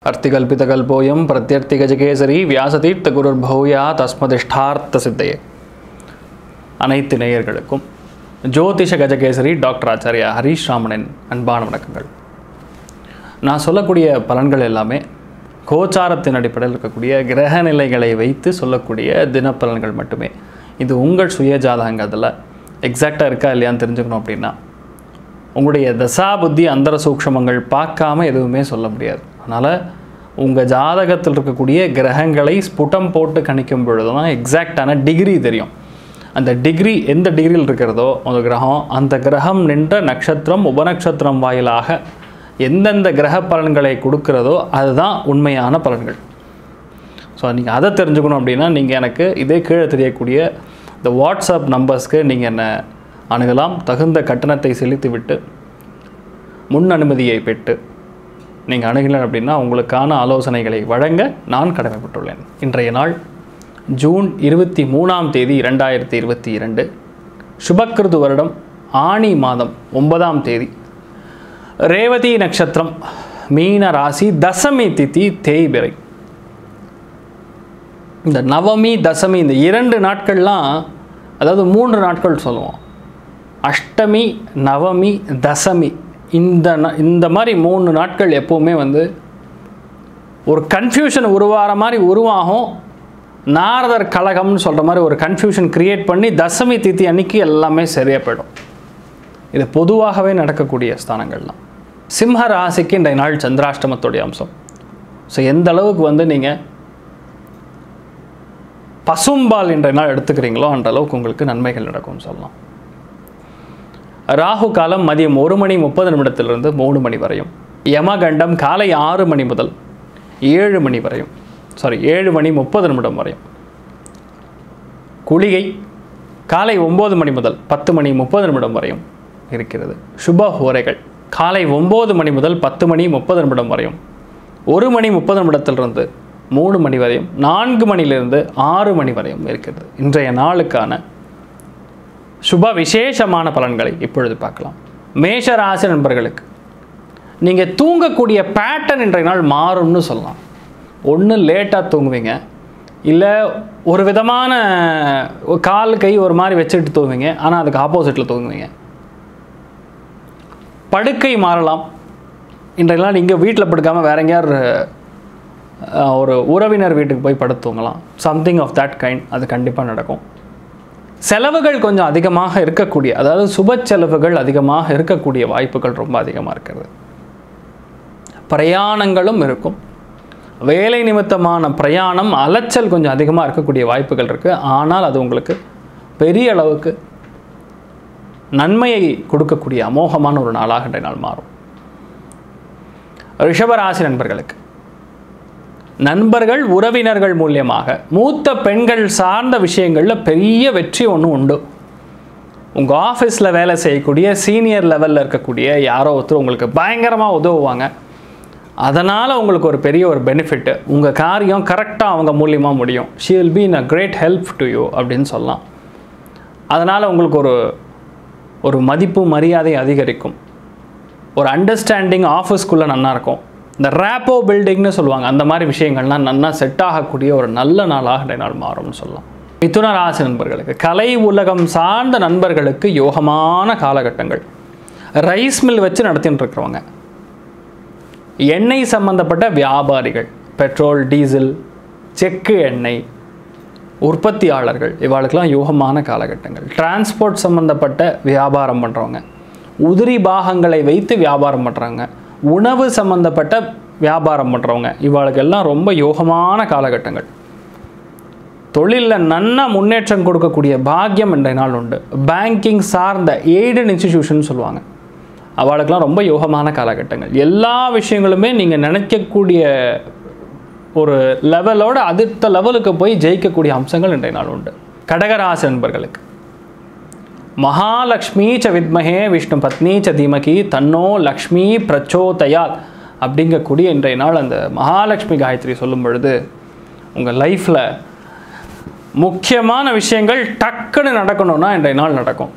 अर्तिकल्पितकल्पोऽयं प्रत्यर्तिगजकेसरी व्यासतीर्थगुरुर्भूया तस्मदिष्टार्த்த சித்தையே. அனைத்து நேயர்களுக்கும் ஜோதிஷ கஜகேசரி டாக்டர் ஆச்சாரியா ஹரீஷ் ராமனின் அன்பான வணக்கங்கள். நான் சொல்லக்கூடிய பலன்கள் எல்லாமே கோச்சாரத்தின் அடிப்படையில் இருக்கக்கூடிய கிரக நிலைகளை வைத்து சொல்லக்கூடிய தினப்பலன்கள் மட்டுமே. இது உங்கள் சுய ஜாதகங்கிறதுல எக்ஸாக்டாக இருக்கா இல்லையான்னு தெரிஞ்சுக்கணும் அப்படின்னா உங்களுடைய தசா புத்தி அந்தர சூக்ஷமங்கள் பார்க்காம எதுவுமே சொல்ல முடியாது. அதனால் உங்கள் ஜாதகத்தில் இருக்கக்கூடிய கிரகங்களை ஸ்புடம் போட்டு கணிக்கும் பொழுது தான் எக்ஸாக்டான டிகிரி தெரியும். அந்த டிகிரி எந்த டிகிரியில் இருக்கிறதோ அந்த கிரகம், அந்த கிரகம் நின்ற நட்சத்திரம் உபநட்சத்திரம் வாயிலாக எந்தெந்த கிரக பலன்களை கொடுக்கிறதோ அதுதான் உண்மையான பலன்கள். ஸோ நீங்கள் அதை தெரிஞ்சுக்கணும் அப்படின்னா நீங்கள் எனக்கு இதே கீழே தெரியக்கூடிய இந்த வாட்ஸ்அப் நம்பர்ஸ்க்கு நீங்கள் என்னை அணுகலாம். தகுந்த கட்டணத்தை செலுத்திவிட்டு முன் அனுமதியை பெற்று நீங்கள் அணுகினர் அப்படின்னா உங்களுக்கான ஆலோசனைகளை வழங்க நான் கடமைப்பட்டுள்ளேன். இன்றைய நாள் ஜூன் 23ஆம் தேதி 2022, சுபக்கிருது வருடம் ஆனி மாதம் 9ஆம் தேதி, ரேவதி நட்சத்திரம், மீன ராசி, தசமி திதி தேய்பிறை. இந்த நவமி தசமி இந்த 2 நாட்கள்லாம், அதாவது 3 நாட்கள் சொல்லுவோம், அஷ்டமி நவமி தசமி, இந்த மாதிரி 3 நாட்கள் எப்போவுமே ஒரு கன்ஃபியூஷன் உருவாகிற மாதிரி உருவாகும். நாரதர் கலகம்னு சொல்கிற மாதிரி ஒரு கன்ஃபியூஷன் க்ரியேட் பண்ணி தசமி திதி அன்னைக்கு எல்லாமே சரியாக போயிடும். இது பொதுவாகவே நடக்கக்கூடிய ஸ்தானங்கள்லாம். சிம்ம ராசிக்கு இன்றைய நாள் சந்திராஷ்டமத்துடைய அம்சம். ஸோ எந்த அளவுக்கு நீங்கள் பசும்பால் இன்றைய நாள் எடுத்துக்கிறீங்களோ அந்த அளவுக்கு உங்களுக்கு நன்மைகள் நடக்கும்னு சொல்லலாம். ராகு காலம் மதியம் 1:30 3 மணி வரையும், யமகண்டம் காலை 6 மணி முதல் 7 மணி வரையும், 7:30 வரையும், குளிகை காலை 9 மணி முதல் 10:30 வரையும் இருக்கிறது. சுப ஹோரைகள் காலை 9 மணி முதல் 10:30 வரையும், 1:30 3 மணி வரையும், 4 மணிலிருந்து 6 மணி வரையும் இருக்கிறது. இன்றைய நாளுக்கான சுப விசேஷமான பலன்களை இப்பொழுது பார்க்கலாம். மேஷ ராசி நண்பர்களுக்கு நீங்கள் தூங்கக்கூடிய பேட்டர்ன் இன்றைய நாள் மாறும்னு சொல்லலாம். ஒன்று லேட்டாக தூங்குவீங்க, இல்லை ஒரு விதமான கால் கை ஒரு மாதிரி வச்சுட்டு தூங்குவீங்க, ஆனால் அதுக்கு ஆப்போசிட்டில் தூங்குவீங்க. படுக்கை மாறலாம். இன்றைய நாள் இங்கே வீட்டில் படுக்காமல் வேற எங்கேயாவது ஒரு உறவினர் வீட்டுக்கு போய் படுத்து தூங்கலாம். சம்திங் ஆஃப் தட் கைண்ட் அது கண்டிப்பாக நடக்கும். செலவுகள் கொஞ்சம் அதிகமாக இருக்கக்கூடிய, அதாவது சுப செலவுகள் அதிகமாக இருக்கக்கூடிய வாய்ப்புகள் ரொம்ப அதிகமாக இருக்கிறது. பிரயாணங்களும் இருக்கும். வேலை நிமித்தமான பிரயாணம் அலைச்சல் கொஞ்சம் அதிகமாக இருக்கக்கூடிய வாய்ப்புகள் இருக்குது. ஆனால் அது உங்களுக்கு பெரிய அளவுக்கு நன்மையை கொடுக்கக்கூடிய அமோகமான ஒரு நாளாக இன்றைய நாள் மாறும். ரிஷபராசி நண்பர்களுக்கு நண்பர்கள் உறவினர்கள் மூலியமாக மூத்த பெண்கள் சார்ந்த விஷயங்களில் பெரிய வெற்றி ஒன்று உண்டு. உங்கள் ஆஃபீஸில் வேலை செய்யக்கூடிய சீனியர் லெவலில் இருக்கக்கூடிய யாரோ ஒருத்தர் உங்களுக்கு பயங்கரமாக உதவுவாங்க. அதனால் உங்களுக்கு ஒரு பெரிய ஒரு பெனிஃபிட்டு, உங்கள் காரியம் கரெக்டாக அவங்க மூலியமாக முடியும். She will be in a great help to you அப்படின்னு சொல்லலாம். அதனால் உங்களுக்கு ஒரு மதிப்பு மரியாதை அதிகரிக்கும். ஒரு அண்டர்ஸ்டாண்டிங் ஆஃபீஸ்க்குள்ளே நல்லாயிருக்கும். இந்த ரேப்போ பில்டிங்னு சொல்லுவாங்க, அந்த மாதிரி விஷயங்கள்லாம் நல்லா செட் ஆகக்கூடிய ஒரு நல்ல நாளாக இன்றைய நாள் மாறும்னு சொல்லலாம். மிதுன ராசி நண்பர்களுக்கு கலை உலகம் சார்ந்த நண்பர்களுக்கு யோகமான காலகட்டங்கள். ரைஸ் மில் வச்சு நடத்தின்னு இருக்கிறவங்க, எண்ணெய் சம்பந்தப்பட்ட வியாபாரிகள், பெட்ரோல் டீசல் செக்கு எண்ணெய் உற்பத்தியாளர்கள், இவாளுக்கெல்லாம் யோகமான காலகட்டங்கள். டிரான்ஸ்போர்ட் சம்பந்தப்பட்ட வியாபாரம் பண்ணுறவங்க, உதிரி பாகங்களை வைத்து வியாபாரம் பண்ணுறாங்க, உணவு சம்பந்தப்பட்ட வியாபாரம் பண்ணுறவங்க, இவாளுக்கெல்லாம் ரொம்ப யோகமான காலகட்டங்கள். தொழிலில் நன்னா முன்னேற்றம் கொடுக்கக்கூடிய பாக்கியம் இன்றைய நாள் உண்டு. பேங்கிங் சார்ந்த எய்டட் இன்ஸ்டிடியூஷன் சொல்லுவாங்க, அவளுக்கெல்லாம் ரொம்ப யோகமான காலகட்டங்கள். எல்லா விஷயங்களுமே நீங்கள் நினைக்கக்கூடிய ஒரு லெவலோடு அடுத்த லெவலுக்கு போய் ஜெயிக்கக்கூடிய அம்சங்கள் இன்றைய நாள் உண்டு. கடகராசி நண்பர்களுக்கு மகாலட்சுமி ச வித்மஹே விஷ்ணு பத்னி ச தீமகி தன்னோ லக்ஷ்மி பிரச்சோதயாத் அப்படிங்கக்கூடிய இன்றைய நாள் அந்த மகாலட்சுமி காயத்ரி சொல்லும் பொழுது உங்கள் லைஃப்பில் முக்கியமான விஷயங்கள் டக்குன்னு நடக்கணும்னா இன்றைய நாள் நடக்கும்.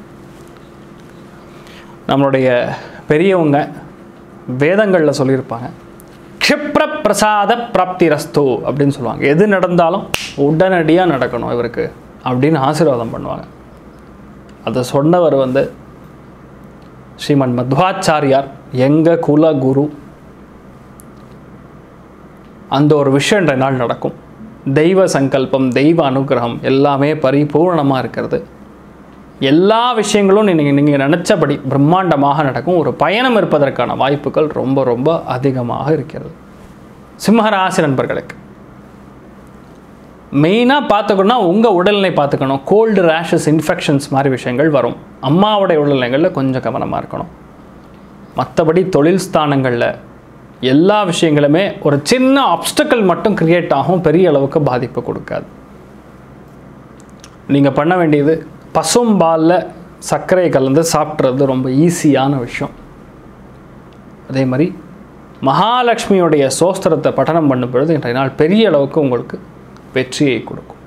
நம்மளுடைய பெரியவங்க வேதங்களில் சொல்லியிருப்பாங்க, க்ஷிப்ர பிரசாத பிராப்திரஸ்து அப்படின்னு சொல்லுவாங்க. எது நடந்தாலும் உடனடியாக நடக்கணும் இவருக்கு அப்படின்னு ஆசீர்வாதம் பண்ணுவாங்க. அதை சொன்னவர் வந்து ஸ்ரீமன் மத்வாச்சாரியார், எங்கள் குல குரு. அந்த ஒரு விஷயம் இன்றைய நாள் நடக்கும். தெய்வ சங்கல்பம், தெய்வ அனுகிரகம் எல்லாமே பரிபூர்ணமாக இருக்கிறது. எல்லா விஷயங்களும் நீங்கள் நினச்சபடி பிரம்மாண்டமாக நடக்கும். ஒரு பயணம் இருப்பதற்கான வாய்ப்புகள் ரொம்ப ரொம்ப அதிகமாக இருக்கிறது. சிம்மராசி நண்பர்களுக்கு மெயினாக பார்த்துக்கணும்னா உங்கள் உடல்நிலை பார்த்துக்கணும். கோல்டு, ரேஷஸ், இன்ஃபெக்ஷன்ஸ் மாதிரி விஷயங்கள் வரும். அம்மாவுடைய உடல்நிலைகளில் கொஞ்சம் கவனமாக இருக்கணும். மற்றபடி தொழில் ஸ்தானங்களில் எல்லா விஷயங்களுமே ஒரு சின்ன ஆப்ஸ்டக்கிள் மட்டும் கிரியேட் ஆகும், பெரிய அளவுக்கு பாதிப்பு கொடுக்காது. நீங்கள் பண்ண வேண்டியது பசும்பாலில் சர்க்கரை கலந்து சாப்பிட்றது ரொம்ப ஈஸியான விஷயம். அதே மாதிரி மகாலட்சுமியுடைய சோஸ்திரத்தை பఠனம் பண்ணும் பொழுது இன்றைய நாள் பெரிய அளவுக்கு உங்களுக்கு வெற்றியை கொடுக்கும்.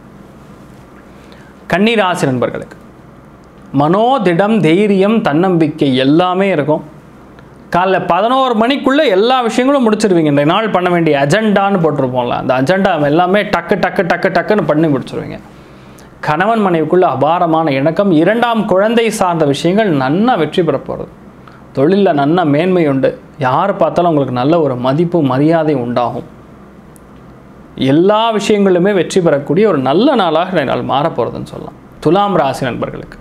கன்னிராசி நண்பர்களுக்கு மனோதிடம், தைரியம், தன்னம்பிக்கை எல்லாமே இருக்கும். காலைல 11 மணிக்குள்ளே எல்லா விஷயங்களும் முடிச்சிருவீங்க. இந்த நாள் பண்ண வேண்டிய அஜெண்டான்னு போட்டிருப்போம்ல, அந்த அஜெண்டா எல்லாமே டக்குன்னு பண்ணி முடிச்சிருவீங்க. கணவன் மனைவிக்குள்ள அபாரமான இணக்கம். 2ஆம் குழந்தை சார்ந்த விஷயங்கள் நன்னா வெற்றி பெற போகிறது. தொழிலில் நன்னா மேன்மை உண்டு. யார் பார்த்தாலும் உங்களுக்கு நல்ல ஒரு மதிப்பு, மரியாதை உண்டாகும். எல்லா விஷயங்களுமே வெற்றி பெறக்கூடிய ஒரு நல்ல நாளாக இந்த நாள் மாறப்போகிறதுன்னு சொல்லலாம். துலாம் ராசி நண்பர்களுக்கு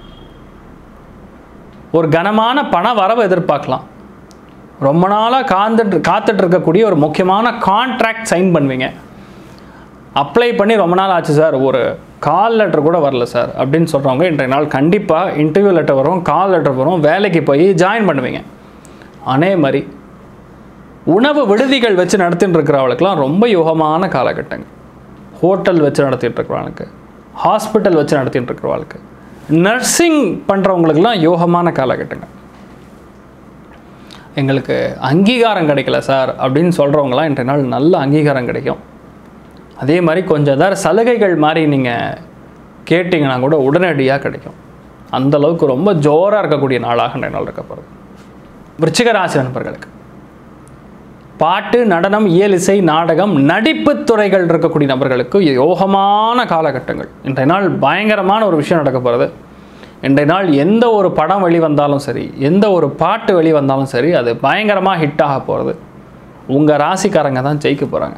ஒரு கனமான பண வரவு எதிர்பார்க்கலாம். ரொம்ப நாளாக காத்துட்டு இருக்கக்கூடிய ஒரு முக்கியமான கான்ட்ராக்ட் சைன் பண்ணுவீங்க. அப்ளை பண்ணி ரொம்ப நாள் ஆச்சு சார், ஒரு கால் லெட்டர் கூட வரல சார் அப்படின்னு சொல்கிறவங்க இன்றைய நாள் கண்டிப்பாக இன்டர்வியூ லெட்டர் வரும், கால் லெட்டர் வரும், வேலைக்கு போய் ஜாயின் பண்ணுவீங்க. அதே மாதிரி உணவு விடுதிகள் வச்சு நடத்திட்டு இருக்கிறவங்களுக்குலாம் ரொம்ப யோகமான காலகட்டங்கள். ஹோட்டல் வச்சு நடத்திட்டு இருக்கிறவங்களுக்கு, ஹாஸ்பிட்டல் வச்சு நடத்திட்டு இருக்கிறவங்களுக்கு, நர்சிங் பண்ணுறவங்களுக்கெல்லாம் யோகமான காலகட்டங்கள். எங்களுக்கு அங்கீகாரம் கிடைக்கல சார் அப்படின்னு சொல்கிறவங்களாம் இன்றைய நாள் நல்ல அங்கீகாரம் கிடைக்கும். அதே மாதிரி கொஞ்சம் ஏதாவது சலுகைகள் மாதிரி நீங்கள் கேட்டிங்கன்னா கூட உடனடியாக கிடைக்கும். அந்தளவுக்கு ரொம்ப ஜோராக இருக்கக்கூடிய நாளாக இன்றைய நாள் இருக்கப்படுது. விருச்சிக ராசி நண்பர்களுக்கு பாட்டு, நடனம், இயல் இசை, நாடகம், நடிப்பு துறைகள் இருக்கக்கூடிய நபர்களுக்கு யோகமான காலகட்டங்கள். இன்றைய நாள் பயங்கரமான ஒரு விஷயம் நடக்க போகிறது. இன்றைய நாள் எந்த ஒரு படம் வெளிவந்தாலும் சரி, எந்த ஒரு பாட்டு வெளிவந்தாலும் சரி, அது பயங்கரமாக ஹிட் ஆக போகிறது. உங்கள் ராசிக்காரங்க தான் ஜெயிக்க போகிறாங்க.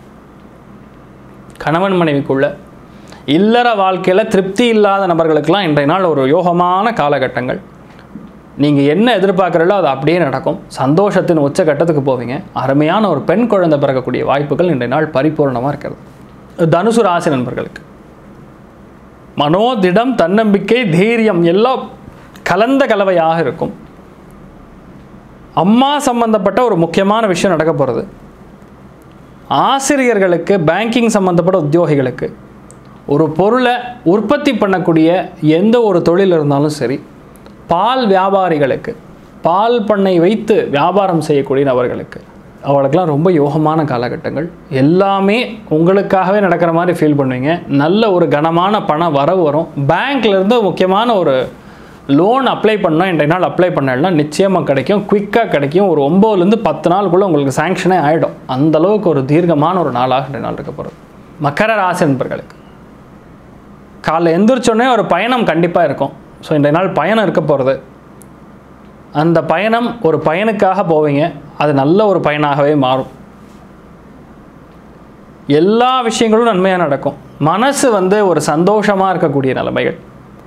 கணவன் மனைவிக்குள்ள இல்லற வாழ்க்கையில் திருப்தி இல்லாத நபர்களுக்கெல்லாம் இன்றைய நாள் ஒரு யோகமான காலகட்டங்கள். நீங்கள் என்ன எதிர்பார்க்குறீங்களோ அது அப்படியே நடக்கும். சந்தோஷத்தின் உச்சகட்டத்துக்கு போவீங்க. அருமையான ஒரு பெண் குழந்தை பிறக்கக்கூடிய வாய்ப்புகள் இன்றைய நாள் பரிபூர்ணமாக இருக்கிறது. தனுசு ராசி நண்பர்களுக்கு மனோதிடம், தன்னம்பிக்கை, தைரியம் எல்லாம் கலந்த கலவையாக இருக்கும். அம்மா சம்பந்தப்பட்ட ஒரு முக்கியமான விஷயம் நடக்க போகிறது. ஆசிரியர்களுக்கு, பேங்கிங் சம்பந்தப்பட்ட உத்தியோகிகளுக்கு, ஒரு பொருளை உற்பத்தி பண்ணக்கூடிய எந்த ஒரு தொழில் இருந்தாலும் சரி, பால் வியாபாரிகளுக்கு, பால் பண்ணை வைத்து வியாபாரம் செய்யக்கூடிய நபர்களுக்கு, அவளுக்கெல்லாம் ரொம்ப யோகமான காலகட்டங்கள். எல்லாமே உங்களுக்காகவே நடக்கிற மாதிரி ஃபீல் பண்ணுவீங்க. நல்ல ஒரு கனமான பண வரவு வரும். பேங்க்லேருந்து முக்கியமான ஒரு லோன் அப்ளை பண்ணால் இன்றைய நாள் அப்ளை பண்ணலன்னா நிச்சயமாக கிடைக்கும், குயிக்காக கிடைக்கும். ஒரு 9லேருந்து 10 நாளுக்குள்ளே உங்களுக்கு சாங்ஷனே ஆகிடும். அந்தளவுக்கு ஒரு தீர்க்கமான ஒரு நாளாக இன்றைய நாள் இருக்க போகிறது. மகர ராசி நண்பர்களுக்கு காலைல எந்திரிச்சோடனே ஒரு பயணம் கண்டிப்பாக இருக்கும். ஸோ இன்றைய நாள் பயணம் இருக்க போகிறது. அந்த பயணம் ஒரு பயனுக்காக போவீங்க. அது நல்ல ஒரு பயனாகவே மாறும். எல்லா விஷயங்களும் நன்மையாக நடக்கும். மனசு ஒரு சந்தோஷமாக இருக்கக்கூடிய நிலைமைகள்.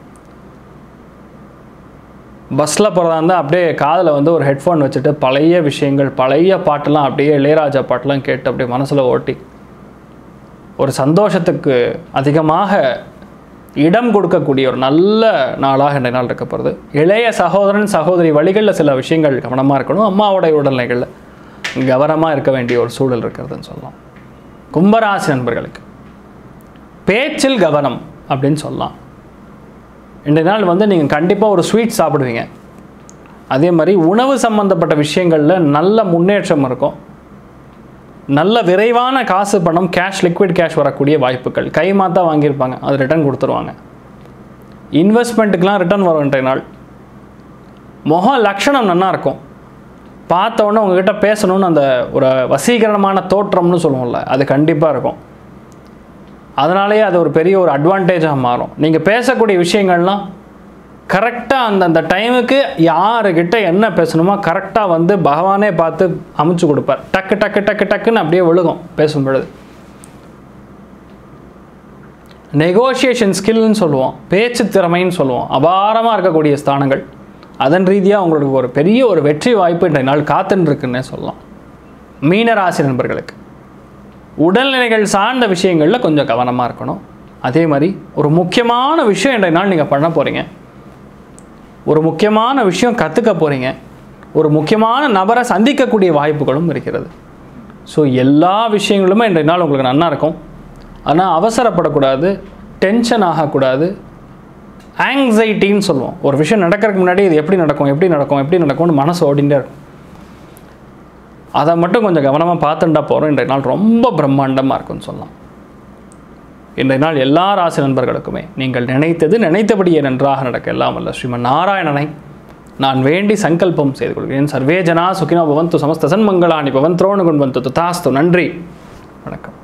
பஸ்ஸில் போகிறதா இருந்தால் அப்படியே காதில் ஒரு ஹெட்ஃபோன் வச்சுட்டு பழைய விஷயங்கள், பழைய பாட்டெல்லாம் அப்படியே இளையராஜா பாட்டெல்லாம் கேட்டு அப்படியே மனசில் ஓட்டி ஒரு சந்தோஷத்துக்கு அதிகமாக இடம் கொடுக்கக்கூடிய ஒரு நல்ல நாளாக இந்த நாள் இருக்க போகிறது. இளைய சகோதரன் சகோதரி வழிகளில் சில விஷயங்கள் கவனமாக இருக்கணும். அம்மாவோடைய உடல்நிலைகளில் கவனமாக இருக்க வேண்டிய ஒரு சூழல் இருக்கிறதுன்னு சொல்லலாம். கும்பராசி நண்பர்களுக்கு பேச்சில் கவனம் அப்படின்னு சொல்லலாம். இன்றைய நாள் நீங்கள் கண்டிப்பாக ஒரு ஸ்வீட் சாப்பிடுவீங்க. அதே மாதிரி உணவு சம்பந்தப்பட்ட விஷயங்களில் நல்ல முன்னேற்றம் இருக்கும். நல்ல விரைவான காசு, பணம், கேஷ், லிக்விட் கேஷ் வரக்கூடிய வாய்ப்புகள். கைமாத்தா வாங்கியிருப்பாங்க, அது ரிட்டர்ன் கொடுத்துருவாங்க. இன்வெஸ்ட்மெண்ட்டுக்கெலாம் ரிட்டர்ன் வரும் இன்றைய நாள். முக லட்சணம் நல்லா இருக்கும். பார்த்தோன்னே உங்ககிட்ட பேசணும்னு அந்த ஒரு வசீகரணமான தோற்றம்னு சொல்லுவோம்ல, அது கண்டிப்பாக இருக்கும். அதனாலேயே அது ஒரு பெரிய ஒரு அட்வான்டேஜாக மாறும். நீங்கள் பேசக்கூடிய விஷயங்கள்லாம் கரெக்டாக அந்தந்த டைமுக்கு யாருக்கிட்ட என்ன பேசணுமோ கரெக்டாக வந்து பகவானே பார்த்து அமைச்சு கொடுப்பார். டக்கு டக்கு டக்கு டக்குன்னு அப்படியே விழுகும் பேசும் பொழுது. நெகோஷியேஷன் ஸ்கில்னு சொல்லுவோம், பேச்சு திறமைன்னு சொல்லுவோம், அபாரமாக இருக்கக்கூடிய ஸ்தானங்கள். அதன் ரீதியாக உங்களுக்கு ஒரு பெரிய ஒரு வெற்றி வாய்ப்பு இன்றைய நாள் காத்துன்னு இருக்குன்னே சொல்லலாம். மீனராசி நண்பர்களுக்கு உடல்நிலைகள் சார்ந்த விஷயங்களில் கொஞ்சம் கவனமாக இருக்கணும். அதே மாதிரி ஒரு முக்கியமான விஷயம் இன்றைய நாள் நீங்கள் பண்ண போகிறீங்க, ஒரு முக்கியமான விஷயம் கற்றுக்க போகிறீங்க, ஒரு முக்கியமான நபரை சந்திக்கக்கூடிய வாய்ப்புகளும் இருக்கிறது. ஸோ எல்லா விஷயங்களுமே இன்றைய நாள் உங்களுக்கு நல்லா இருக்கும். ஆனால் அவசரப்படக்கூடாது, டென்ஷன் ஆகக்கூடாது. ஆங்ஸைட்டின்னு சொல்லுவோம், ஒரு விஷயம் நடக்கிறதுக்கு முன்னாடி இது எப்படி நடக்கும் எப்படி நடக்கும் எப்படி நடக்கும்னு மனசு ஓடிண்டே இருக்கும். அதை மட்டும் கொஞ்சம் கவனமாக பார்த்துட்டா போகிறோம். இன்றைய நாள் ரொம்ப பிரம்மாண்டமாக இருக்கும்னு சொல்லலாம். இன்றைய நாள் எல்லா ராசி நண்பர்களுக்குமே நீங்கள் நினைத்தது நினைத்தபடியே நன்றாக நடக்க எல்லாம் வல்ல ஸ்ரீமன் நாராயணனை நான் வேண்டி சங்கல்பம் செய்து கொள்கிறேன். சர்வே ஜனா சுகினோ பவந்து, சமஸ்த சன்மங்களானி பவந்தோனு குண்வந்து ததாஸ்து. நன்றி, வணக்கம்.